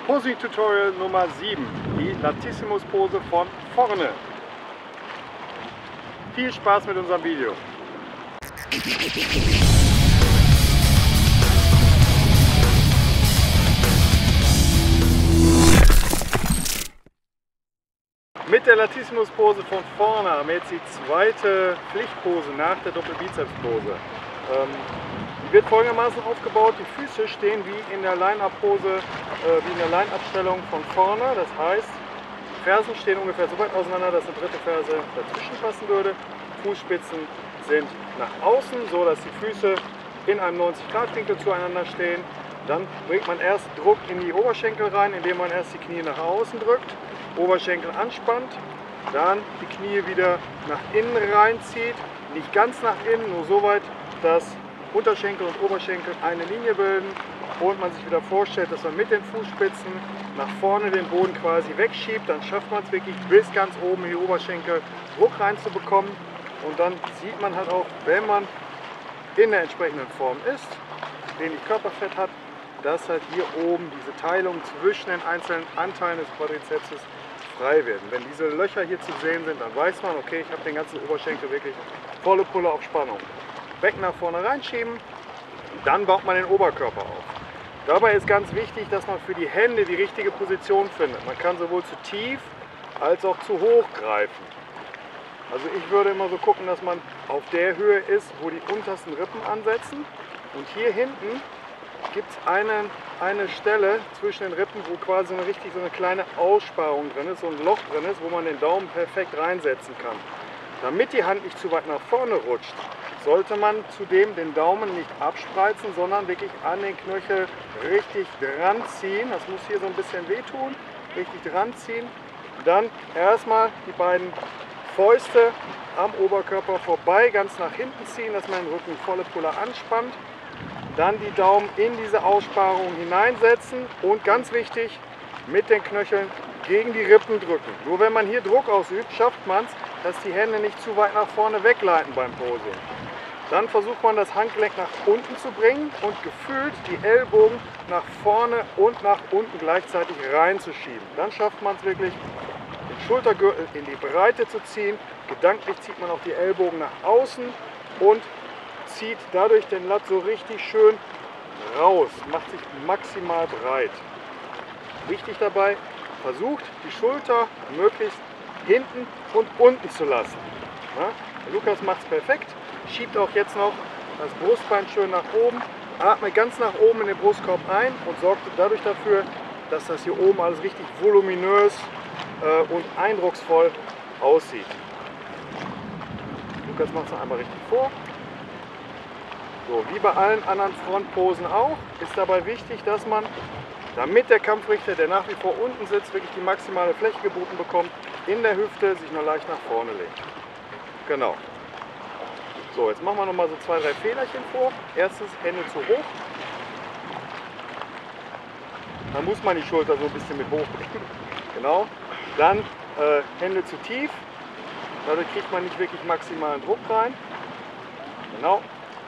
Posing-Tutorial Nummer 7, die Latissimus-Pose von vorne. Viel Spaß mit unserem Video. Mit der Latissimus-Pose von vorne haben wir jetzt die zweite Pflichtpose nach der Doppelbizeps-Pose. Die wird folgendermaßen aufgebaut: Die Füße stehen wie in der Line-Up-Pose, wie in der Line-Up-Stellung von vorne. Das heißt, die Fersen stehen ungefähr so weit auseinander, dass eine dritte Ferse dazwischen passen würde. Fußspitzen sind nach außen, so dass die Füße in einem 90-Grad-Winkel zueinander stehen. Dann bringt man erst Druck in die Oberschenkel rein, indem man erst die Knie nach außen drückt, Oberschenkel anspannt, dann die Knie wieder nach innen reinzieht, nicht ganz nach innen, nur so weit, dass Unterschenkel und Oberschenkel eine Linie bilden und man sich wieder vorstellt, dass man mit den Fußspitzen nach vorne den Boden quasi wegschiebt. Dann schafft man es wirklich bis ganz oben in die Oberschenkel Druck reinzubekommen und dann sieht man halt auch, wenn man in der entsprechenden Form ist, wenig Körperfett hat, dass halt hier oben diese Teilung zwischen den einzelnen Anteilen des Quadrizepses frei werden. Wenn diese Löcher hier zu sehen sind, dann weiß man, okay, ich habe den ganzen Oberschenkel wirklich volle Pulle auf Spannung. Becken nach vorne reinschieben, dann baut man den Oberkörper auf. Dabei ist ganz wichtig, dass man für die Hände die richtige Position findet. Man kann sowohl zu tief als auch zu hoch greifen. Also ich würde immer so gucken, dass man auf der Höhe ist, wo die untersten Rippen ansetzen. Und hier hinten gibt es eine Stelle zwischen den Rippen, wo quasi so eine kleine Aussparung drin ist, so ein Loch drin ist, wo man den Daumen perfekt reinsetzen kann. Damit die Hand nicht zu weit nach vorne rutscht, sollte man zudem den Daumen nicht abspreizen, sondern wirklich an den Knöchel richtig dran ziehen. Das muss hier so ein bisschen wehtun, richtig dran ziehen. Dann erstmal die beiden Fäuste am Oberkörper vorbei, ganz nach hinten ziehen, dass man den Rücken volle Pulle anspannt. Dann die Daumen in diese Aussparung hineinsetzen und ganz wichtig, mit den Knöcheln gegen die Rippen drücken. Nur wenn man hier Druck ausübt, schafft man es, dass die Hände nicht zu weit nach vorne wegleiten beim Posing. Dann versucht man das Handgelenk nach unten zu bringen und gefühlt die Ellbogen nach vorne und nach unten gleichzeitig reinzuschieben. Dann schafft man es wirklich, den Schultergürtel in die Breite zu ziehen. Gedanklich zieht man auch die Ellbogen nach außen und zieht dadurch den Lat so richtig schön raus, macht sich maximal breit. Wichtig dabei, versucht die Schulter möglichst hinten und unten zu lassen. Ja, Lukas macht es perfekt, schiebt auch jetzt noch das Brustbein schön nach oben, atmet ganz nach oben in den Brustkorb ein und sorgt dadurch dafür, dass das hier oben alles richtig voluminös und eindrucksvoll aussieht. Lukas macht es noch einmal richtig vor. So, wie bei allen anderen Frontposen auch, ist dabei wichtig, dass man, damit der Kampfrichter, der nach wie vor unten sitzt, wirklich die maximale Fläche geboten bekommt, in der Hüfte sich nur leicht nach vorne legt. Genau. So, jetzt machen wir noch mal so 2, 3 Fehlerchen vor. Erstens, Hände zu hoch. Dann muss man die Schulter so ein bisschen mit hochbringen. Genau. Dann Hände zu tief. Dadurch kriegt man nicht wirklich maximalen Druck rein. Genau.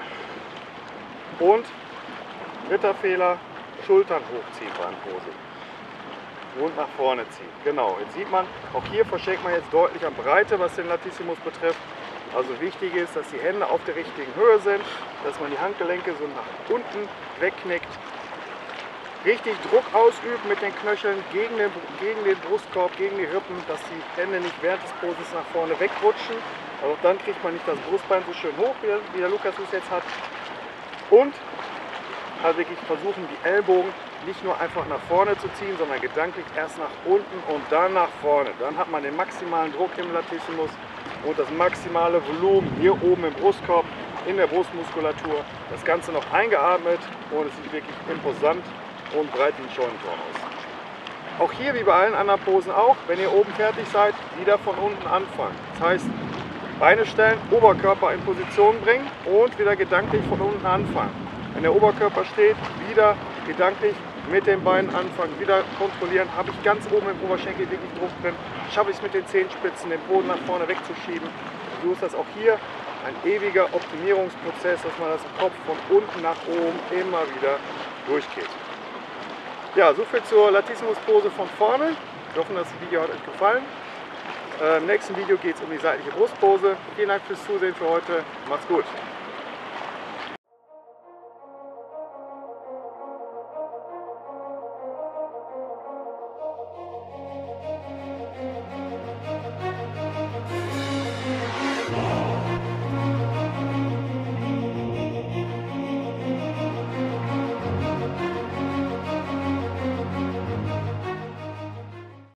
Und dritter Fehler, Schultern hochziehen beim Posing und nach vorne ziehen. Genau, jetzt sieht man, auch hier verschenkt man jetzt deutlich an Breite, was den Latissimus betrifft. Also wichtig ist, dass die Hände auf der richtigen Höhe sind, dass man die Handgelenke so nach unten wegknickt. Richtig Druck ausübt mit den Knöcheln gegen den Brustkorb, gegen die Rippen, dass die Hände nicht während des Poses nach vorne wegrutschen. Also auch dann kriegt man nicht das Brustbein so schön hoch, wie der Lukas es jetzt hat. Und halt wirklich versuchen, die Ellbogen nicht nur einfach nach vorne zu ziehen, sondern gedanklich erst nach unten und dann nach vorne. Dann hat man den maximalen Druck im Latissimus und das maximale Volumen hier oben im Brustkorb, in der Brustmuskulatur. Das Ganze noch eingeatmet und es sieht wirklich imposant und breit wie ein Scheunentor aus. Auch hier, wie bei allen anderen Posen auch, wenn ihr oben fertig seid, wieder von unten anfangen. Das heißt, Beine stellen, Oberkörper in Position bringen und wieder gedanklich von unten anfangen. Wenn der Oberkörper steht, wieder gedanklich mit den Beinen anfangen, wieder kontrollieren, habe ich ganz oben im Oberschenkel wirklich Druck drin, schaffe ich es mit den Zehenspitzen, den Boden nach vorne wegzuschieben. So ist das auch hier ein ewiger Optimierungsprozess, dass man das im Kopf von unten nach oben immer wieder durchgeht. Ja, soviel zur Latissimus-Pose von vorne. Ich hoffe, das Video hat euch gefallen. Im nächsten Video geht es um die seitliche Brustpose. Vielen Dank fürs Zusehen für heute. Macht's gut.